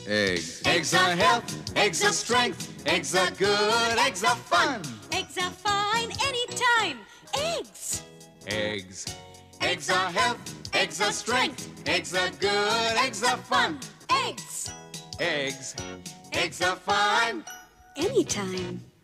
Eggs. Eggs are health, eggs are strength, eggs are good, eggs are fun. Eggs are fine anytime. Eggs. Eggs. Eggs are health, eggs are strength, eggs are good, eggs are fun. Eggs. Eggs. Eggs are fine anytime.